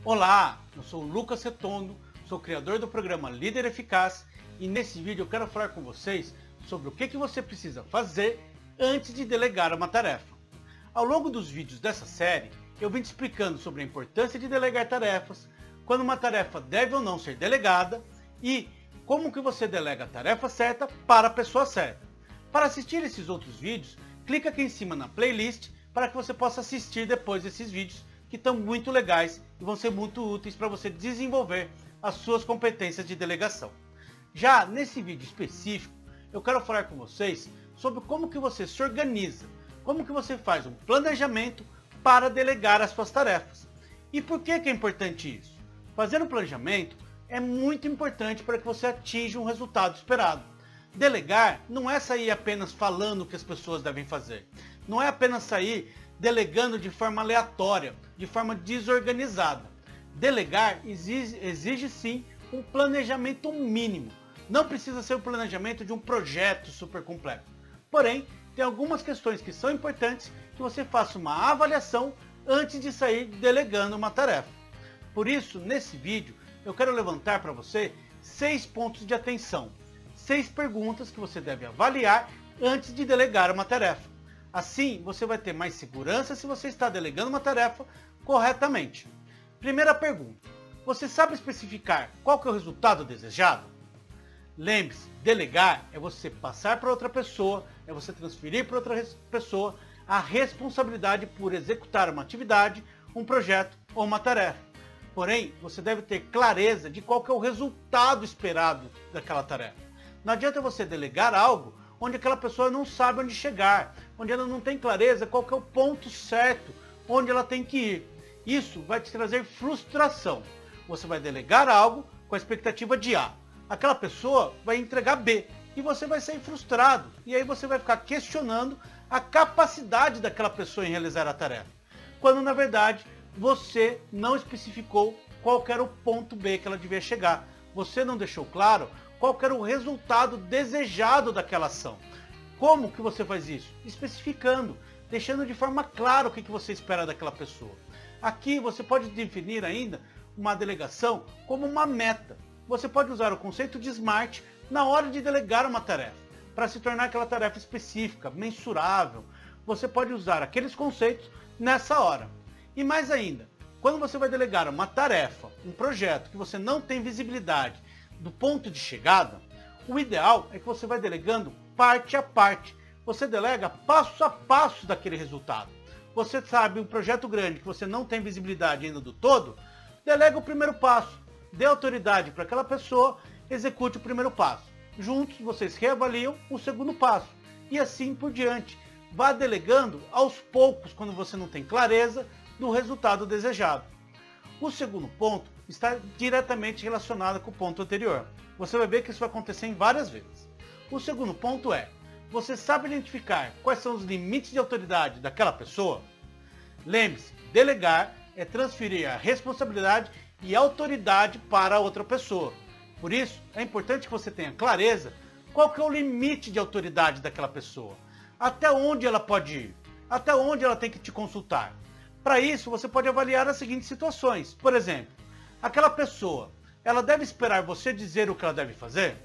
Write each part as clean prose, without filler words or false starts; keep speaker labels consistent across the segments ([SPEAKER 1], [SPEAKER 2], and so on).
[SPEAKER 1] Olá, eu sou o Lucas Retondo, sou criador do programa Líder Eficaz e nesse vídeo eu quero falar com vocês sobre o que você precisa fazer antes de delegar uma tarefa. Ao longo dos vídeos dessa série, eu vim te explicando sobre a importância de delegar tarefas, quando uma tarefa deve ou não ser delegada e como que você delega a tarefa certa para a pessoa certa. Para assistir esses outros vídeos, clica aqui em cima na playlist para que você possa assistir depois desses vídeos que estão muito legais e vão ser muito úteis para você desenvolver as suas competências de delegação. Já nesse vídeo específico, eu quero falar com vocês sobre como que você se organiza, como que você faz um planejamento para delegar as suas tarefas. E por que é importante isso? Fazer um planejamento é muito importante para que você atinja um resultado esperado. Delegar não é sair apenas falando o que as pessoas devem fazer. Não é apenas sair delegando de forma aleatória, de forma desorganizada. Delegar exige sim um planejamento mínimo. Não precisa ser o planejamento de um projeto super completo. Porém, tem algumas questões que são importantes que você faça uma avaliação antes de sair delegando uma tarefa. Por isso, nesse vídeo, eu quero levantar para você 6 pontos de atenção. 6 perguntas que você deve avaliar antes de delegar uma tarefa. Assim, você vai ter mais segurança se você está delegando uma tarefa corretamente. Primeira pergunta. Você sabe especificar qual que é o resultado desejado? Lembre-se, delegar é você passar para outra pessoa, é você transferir para outra pessoa a responsabilidade por executar uma atividade, um projeto ou uma tarefa. Porém, você deve ter clareza de qual que é o resultado esperado daquela tarefa. Não adianta você delegar algo onde aquela pessoa não sabe onde chegar, onde ela não tem clareza qual que é o ponto certo, onde ela tem que ir. Isso vai te trazer frustração. Você vai delegar algo com a expectativa de A. Aquela pessoa vai entregar B e você vai sair frustrado. E aí você vai ficar questionando a capacidade daquela pessoa em realizar a tarefa. Quando na verdade você não especificou qual que era o ponto B que ela devia chegar. Você não deixou claro qual que era o resultado desejado daquela ação. Como que você faz isso? Especificando, deixando de forma clara o que você espera daquela pessoa. Aqui você pode definir ainda uma delegação como uma meta. Você pode usar o conceito de SMART na hora de delegar uma tarefa, para se tornar aquela tarefa específica, mensurável. Você pode usar aqueles conceitos nessa hora. E mais ainda, quando você vai delegar uma tarefa, um projeto que você não tem visibilidade do ponto de chegada, o ideal é que você vai delegando parte a parte. Você delega passo a passo daquele resultado. Você sabe um projeto grande que você não tem visibilidade ainda do todo, delega o primeiro passo. Dê autoridade para aquela pessoa, execute o primeiro passo. Juntos vocês reavaliam o segundo passo. E assim por diante. Vá delegando aos poucos quando você não tem clareza do resultado desejado. O segundo ponto está diretamente relacionado com o ponto anterior. Você vai ver que isso vai acontecer em várias vezes. O segundo ponto é, você sabe identificar quais são os limites de autoridade daquela pessoa? Lembre-se, delegar é transferir a responsabilidade e autoridade para outra pessoa. Por isso, é importante que você tenha clareza qual que é o limite de autoridade daquela pessoa. Até onde ela pode ir? Até onde ela tem que te consultar? Para isso, você pode avaliar as seguintes situações. Por exemplo, aquela pessoa, ela deve esperar você dizer o que ela deve fazer?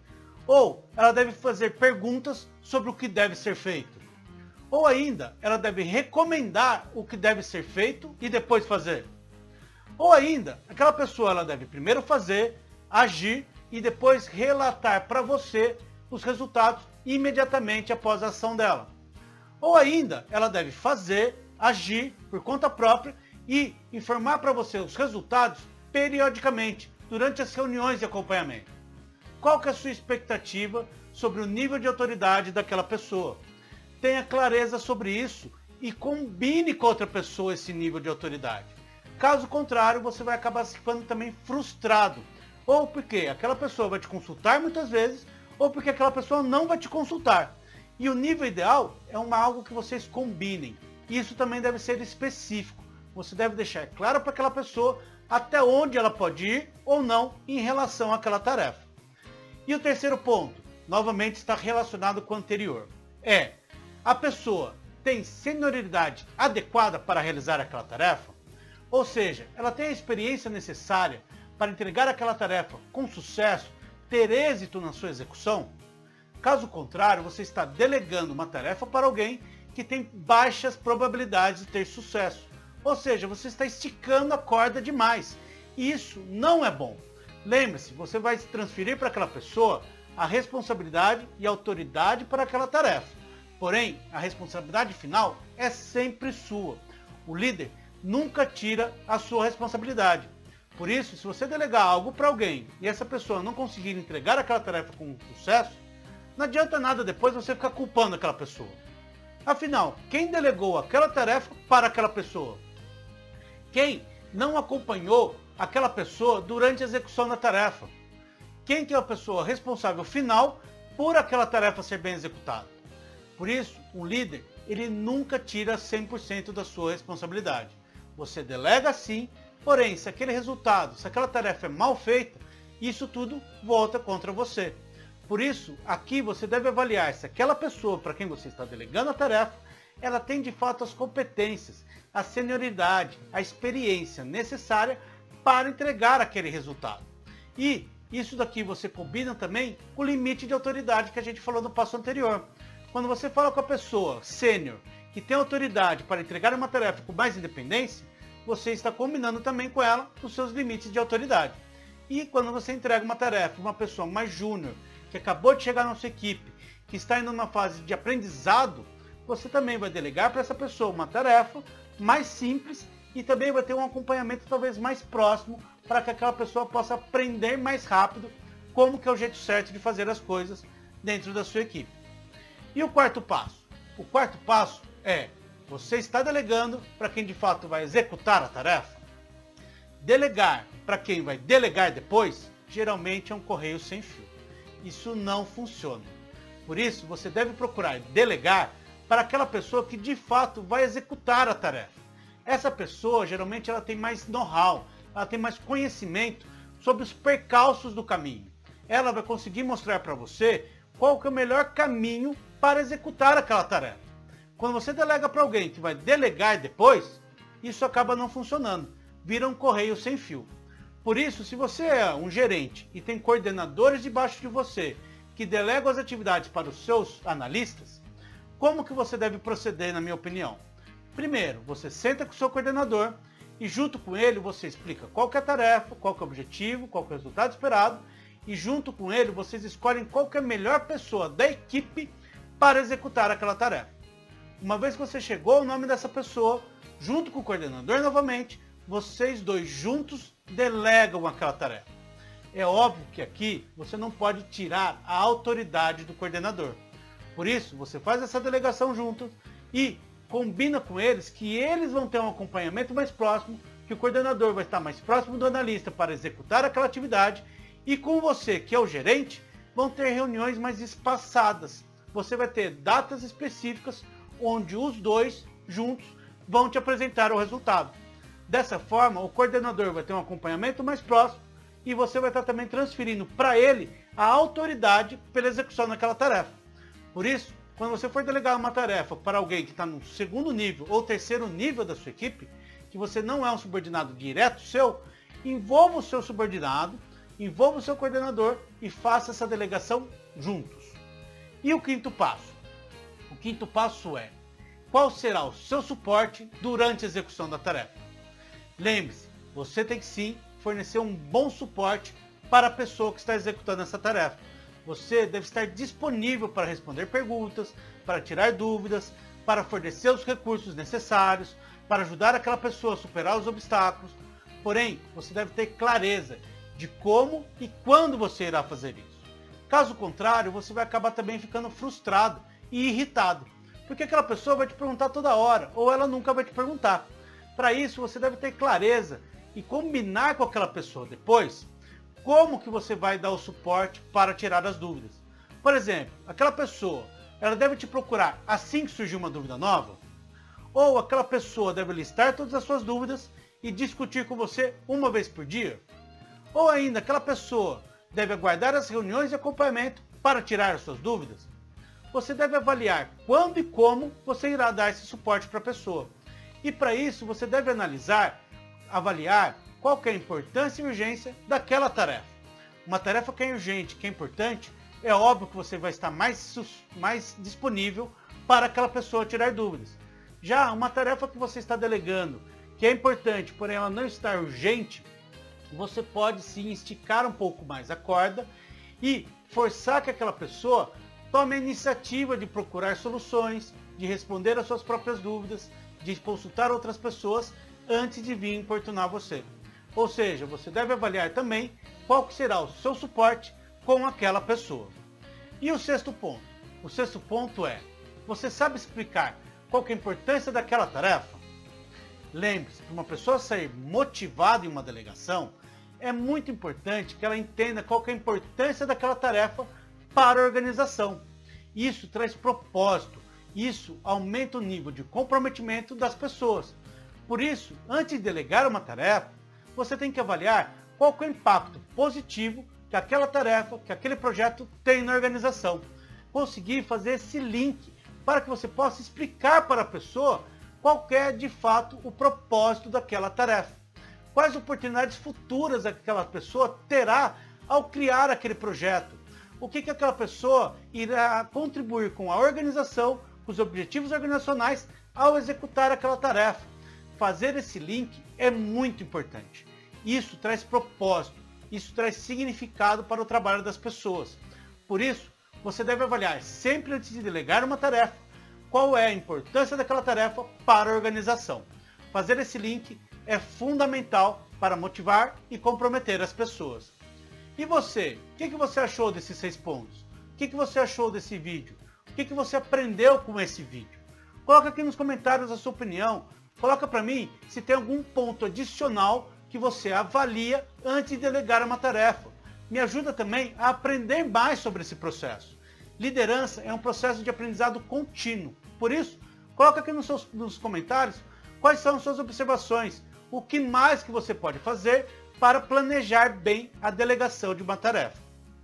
[SPEAKER 1] Ou ela deve fazer perguntas sobre o que deve ser feito? Ou ainda, ela deve recomendar o que deve ser feito e depois fazer? Ou ainda, aquela pessoa ela deve primeiro fazer, agir e depois relatar para você os resultados imediatamente após a ação dela? Ou ainda, ela deve fazer, agir por conta própria e informar para você os resultados periodicamente, durante as reuniões de acompanhamento. Qual que é a sua expectativa sobre o nível de autoridade daquela pessoa? Tenha clareza sobre isso e combine com outra pessoa esse nível de autoridade. Caso contrário, você vai acabar se ficando também frustrado. Ou porque aquela pessoa vai te consultar muitas vezes, ou porque aquela pessoa não vai te consultar. E o nível ideal é algo que vocês combinem. Isso também deve ser específico. Você deve deixar claro para aquela pessoa até onde ela pode ir ou não em relação àquela tarefa. E o terceiro ponto, novamente está relacionado com o anterior, é a pessoa tem senioridade adequada para realizar aquela tarefa? Ou seja, ela tem a experiência necessária para entregar aquela tarefa com sucesso, ter êxito na sua execução? Caso contrário, você está delegando uma tarefa para alguém que tem baixas probabilidades de ter sucesso. Ou seja, você está esticando a corda demais. E isso não é bom. Lembre-se, você vai transferir para aquela pessoa a responsabilidade e a autoridade para aquela tarefa. Porém, a responsabilidade final é sempre sua. O líder nunca tira a sua responsabilidade. Por isso, se você delegar algo para alguém e essa pessoa não conseguir entregar aquela tarefa com sucesso, não adianta nada depois você ficar culpando aquela pessoa. Afinal, quem delegou aquela tarefa para aquela pessoa? Quem não acompanhou aquela pessoa durante a execução da tarefa? Quem que é a pessoa responsável final por aquela tarefa ser bem executada? Por isso, um líder, ele nunca tira 100% da sua responsabilidade. Você delega sim, porém, se aquele resultado, se aquela tarefa é mal feita, isso tudo volta contra você. Por isso, aqui você deve avaliar se aquela pessoa para quem você está delegando a tarefa, ela tem de fato as competências, a senioridade, a experiência necessária para entregar aquele resultado. E isso daqui você combina também com o limite de autoridade que a gente falou no passo anterior. Quando você fala com a pessoa sênior, que tem autoridade para entregar uma tarefa com mais independência, você está combinando também com ela os seus limites de autoridade. E quando você entrega uma tarefa para uma pessoa mais júnior, que acabou de chegar na sua equipe, que está indo numa fase de aprendizado, você também vai delegar para essa pessoa uma tarefa mais simples e também vai ter um acompanhamento talvez mais próximo para que aquela pessoa possa aprender mais rápido como que é o jeito certo de fazer as coisas dentro da sua equipe. E o quarto passo? O quarto passo é, você está delegando para quem de fato vai executar a tarefa? Delegar para quem vai delegar depois, geralmente é um correio sem fio. Isso não funciona. Por isso, você deve procurar delegar para aquela pessoa que de fato vai executar a tarefa. Essa pessoa, geralmente, ela tem mais know-how, ela tem mais conhecimento sobre os percalços do caminho. Ela vai conseguir mostrar para você qual que é o melhor caminho para executar aquela tarefa. Quando você delega para alguém que vai delegar depois, isso acaba não funcionando. Vira um correio sem fio. Por isso, se você é um gerente e tem coordenadores debaixo de você que delegam as atividades para os seus analistas, como que você deve proceder, na minha opinião? Primeiro, você senta com o seu coordenador e junto com ele você explica qual que é a tarefa, qual que é o objetivo, qual que é o resultado esperado e junto com ele vocês escolhem qual que é a melhor pessoa da equipe para executar aquela tarefa. Uma vez que você chegou ao nome dessa pessoa, junto com o coordenador novamente, vocês dois juntos delegam aquela tarefa. É óbvio que aqui você não pode tirar a autoridade do coordenador. Por isso, você faz essa delegação junto e combina com eles que eles vão ter um acompanhamento mais próximo, que o coordenador vai estar mais próximo do analista para executar aquela atividade e com você, que é o gerente, vão ter reuniões mais espaçadas. Você vai ter datas específicas onde os dois juntos vão te apresentar o resultado. Dessa forma, o coordenador vai ter um acompanhamento mais próximo e você vai estar também transferindo para ele a autoridade pela execução daquela tarefa. Por isso, quando você for delegar uma tarefa para alguém que está no segundo nível ou terceiro nível da sua equipe, que você não é um subordinado direto seu, envolva o seu subordinado, envolva o seu coordenador e faça essa delegação juntos. E o quinto passo? O quinto passo é, qual será o seu suporte durante a execução da tarefa? Lembre-se, você tem que sim fornecer um bom suporte para a pessoa que está executando essa tarefa. Você deve estar disponível para responder perguntas, para tirar dúvidas, para fornecer os recursos necessários, para ajudar aquela pessoa a superar os obstáculos. Porém, você deve ter clareza de como e quando você irá fazer isso. Caso contrário, você vai acabar também ficando frustrado e irritado, porque aquela pessoa vai te perguntar toda hora, ou ela nunca vai te perguntar. Para isso, você deve ter clareza e combinar com aquela pessoa depois como que você vai dar o suporte para tirar as dúvidas. Por exemplo, aquela pessoa, ela deve te procurar assim que surgir uma dúvida nova? Ou aquela pessoa deve listar todas as suas dúvidas e discutir com você uma vez por dia? Ou ainda, aquela pessoa deve aguardar as reuniões de acompanhamento para tirar as suas dúvidas? Você deve avaliar quando e como você irá dar esse suporte para a pessoa. E para isso, você deve analisar avaliar qual que é a importância e urgência daquela tarefa. Uma tarefa que é urgente, que é importante, é óbvio que você vai estar mais disponível para aquela pessoa tirar dúvidas. Já uma tarefa que você está delegando, que é importante, porém ela não está urgente, você pode sim esticar um pouco mais a corda e forçar que aquela pessoa tome a iniciativa de procurar soluções, de responder às suas próprias dúvidas, de consultar outras pessoas antes de vir importunar você. Ou seja, você deve avaliar também qual que será o seu suporte com aquela pessoa. E o sexto ponto? O sexto ponto é, você sabe explicar qual que é a importância daquela tarefa? Lembre-se, para uma pessoa sair motivada em uma delegação, é muito importante que ela entenda qual que é a importância daquela tarefa para a organização. Isso traz propósito, isso aumenta o nível de comprometimento das pessoas. Por isso, antes de delegar uma tarefa, você tem que avaliar qual que é o impacto positivo que aquela tarefa, que aquele projeto tem na organização. Conseguir fazer esse link para que você possa explicar para a pessoa qual é de fato o propósito daquela tarefa. Quais oportunidades futuras aquela pessoa terá ao criar aquele projeto. O que aquela pessoa irá contribuir com a organização, com os objetivos organizacionais ao executar aquela tarefa. Fazer esse link é muito importante. Isso traz propósito, isso traz significado para o trabalho das pessoas. Por isso, você deve avaliar sempre antes de delegar uma tarefa, qual é a importância daquela tarefa para a organização. Fazer esse link é fundamental para motivar e comprometer as pessoas. E você? O que você achou desses 6 pontos? O que você achou desse vídeo? O que você aprendeu com esse vídeo? Coloca aqui nos comentários a sua opinião. Coloca para mim se tem algum ponto adicional que você avalia antes de delegar uma tarefa. Me ajuda também a aprender mais sobre esse processo. Liderança é um processo de aprendizado contínuo. Por isso, coloca aqui nos comentários quais são as suas observações, o que mais que você pode fazer para planejar bem a delegação de uma tarefa.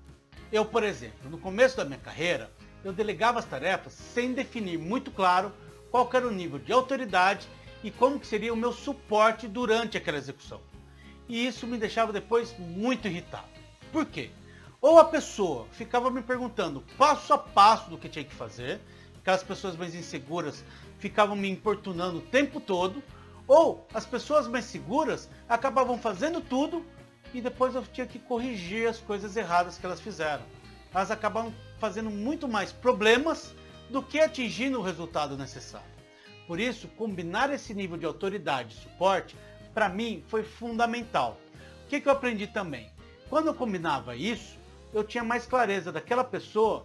[SPEAKER 1] Eu, por exemplo, no começo da minha carreira, eu delegava as tarefas sem definir muito claro qual era o nível de autoridade e como que seria o meu suporte durante aquela execução. E isso me deixava depois muito irritado. Por quê? Ou a pessoa ficava me perguntando passo a passo do que tinha que fazer, aquelas pessoas mais inseguras ficavam me importunando o tempo todo, ou as pessoas mais seguras acabavam fazendo tudo e depois eu tinha que corrigir as coisas erradas que elas fizeram. Elas acabavam fazendo muito mais problemas do que atingindo o resultado necessário. Por isso, combinar esse nível de autoridade e suporte, para mim, foi fundamental. O que eu aprendi também? Quando eu combinava isso, eu tinha mais clareza daquela pessoa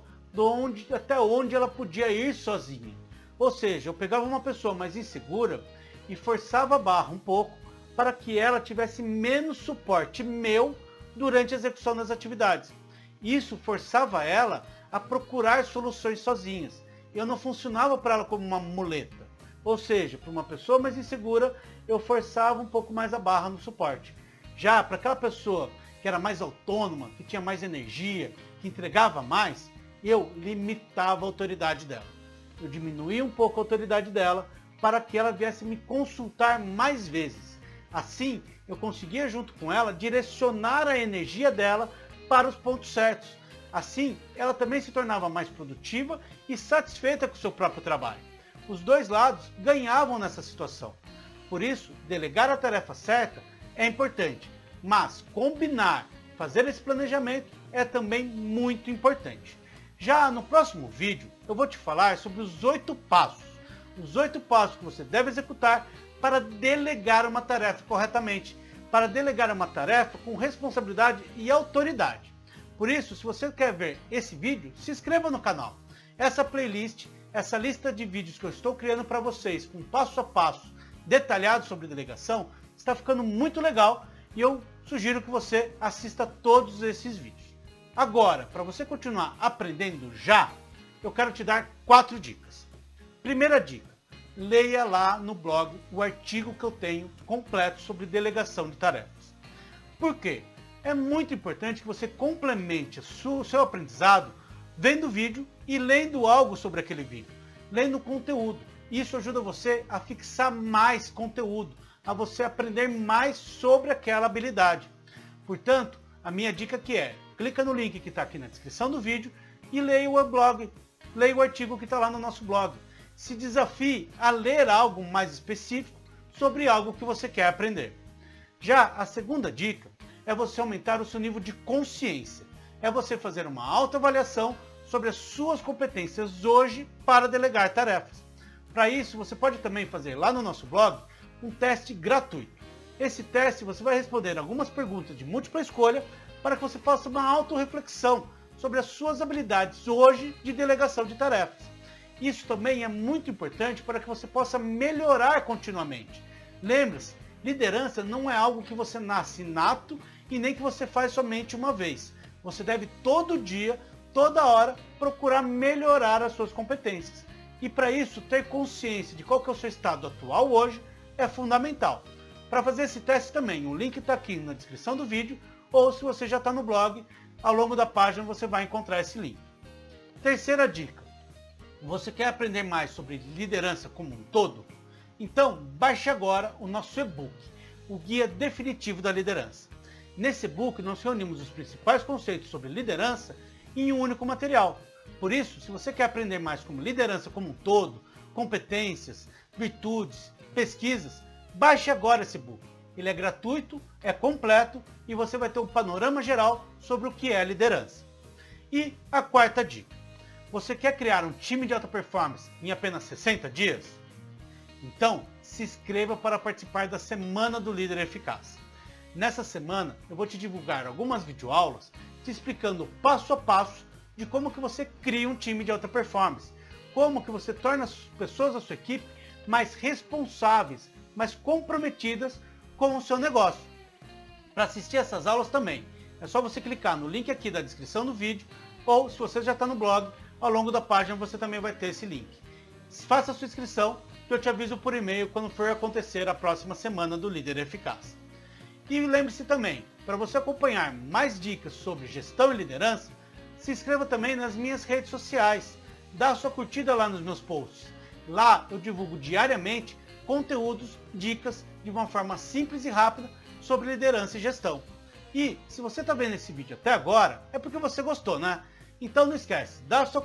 [SPEAKER 1] até onde ela podia ir sozinha. Ou seja, eu pegava uma pessoa mais insegura e forçava a barra um pouco para que ela tivesse menos suporte meu durante a execução das atividades. Isso forçava ela a procurar soluções sozinhas. Eu não funcionava para ela como uma muleta. Ou seja, para uma pessoa mais insegura, eu forçava um pouco mais a barra no suporte. Já para aquela pessoa que era mais autônoma, que tinha mais energia, que entregava mais, eu limitava a autoridade dela. Eu diminuía um pouco a autoridade dela para que ela viesse me consultar mais vezes. Assim, eu conseguia junto com ela direcionar a energia dela para os pontos certos. Assim, ela também se tornava mais produtiva e satisfeita com o seu próprio trabalho. Os dois lados ganhavam nessa situação. Por isso, delegar a tarefa certa é importante, mas combinar, fazer esse planejamento é também muito importante. Já no próximo vídeo, eu vou te falar sobre os 8 passos. Os 8 passos que você deve executar para delegar uma tarefa corretamente. Para delegar uma tarefa com responsabilidade e autoridade. Por isso, se você quer ver esse vídeo, se inscreva no canal. Essa playlist, essa lista de vídeos que eu estou criando para vocês, com passo a passo detalhado sobre delegação, está ficando muito legal e eu sugiro que você assista todos esses vídeos. Agora, para você continuar aprendendo já, eu quero te dar 4 dicas. Primeira dica, leia lá no blog o artigo que eu tenho completo sobre delegação de tarefas. Por quê? É muito importante que você complemente o seu aprendizado vendo o vídeo e lendo algo sobre aquele vídeo, lendo conteúdo. Isso ajuda você a fixar mais conteúdo, a você aprender mais sobre aquela habilidade. Portanto, a minha dica aqui é, clica no link que está aqui na descrição do vídeo e leia o blog, leia o artigo que está lá no nosso blog. Se desafie a ler algo mais específico sobre algo que você quer aprender. Já a segunda dica é você aumentar o seu nível de consciência. É você fazer uma autoavaliação sobre as suas competências hoje para delegar tarefas. Para isso, você pode também fazer lá no nosso blog um teste gratuito. Esse teste você vai responder algumas perguntas de múltipla escolha para que você faça uma autorreflexão sobre as suas habilidades hoje de delegação de tarefas. Isso também é muito importante para que você possa melhorar continuamente. Lembre-se, liderança não é algo que você nasce inato e nem que você faz somente uma vez. Você deve todo dia, toda hora, procurar melhorar as suas competências. E para isso, ter consciência de qual que é o seu estado atual hoje é fundamental. Para fazer esse teste também, o link está aqui na descrição do vídeo, ou se você já está no blog, ao longo da página você vai encontrar esse link. Terceira dica, você quer aprender mais sobre liderança como um todo? Então, baixe agora o nosso e-book, o Guia Definitivo da Liderança. Nesse e-book nós reunimos os principais conceitos sobre liderança em um único material. Por isso, se você quer aprender mais como liderança como um todo, competências, virtudes, pesquisas, baixe agora esse e-book. Ele é gratuito, é completo e você vai ter um panorama geral sobre o que é liderança. E a quarta dica. Você quer criar um time de alta performance em apenas 60 dias? Então, se inscreva para participar da Semana do Líder Eficaz. Nessa semana, eu vou te divulgar algumas videoaulas te explicando passo a passo de como que você cria um time de alta performance, como que você torna as pessoas da sua equipe mais responsáveis, mais comprometidas com o seu negócio. Para assistir essas aulas também, é só você clicar no link aqui da descrição do vídeo, ou se você já está no blog, ao longo da página você também vai ter esse link. Faça a sua inscrição, que eu te aviso por e-mail quando for acontecer a próxima Semana do Líder Eficaz. E lembre-se também, para você acompanhar mais dicas sobre gestão e liderança, se inscreva também nas minhas redes sociais, dá a sua curtida lá nos meus posts. Lá eu divulgo diariamente conteúdos, dicas, de uma forma simples e rápida sobre liderança e gestão. E se você está vendo esse vídeo até agora, é porque você gostou, né? Então não esquece, dá a sua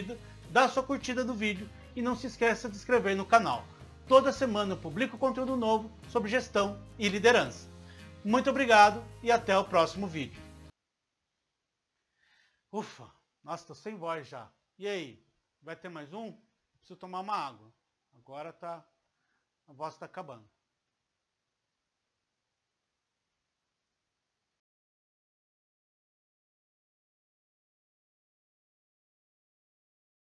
[SPEAKER 1] curtida do vídeo e não se esqueça de se inscrever no canal. Toda semana eu publico conteúdo novo sobre gestão e liderança. Muito obrigado e até o próximo vídeo. Ufa, nossa, estou sem voz já. E aí, vai ter mais um? Preciso tomar uma água. Agora a voz está acabando.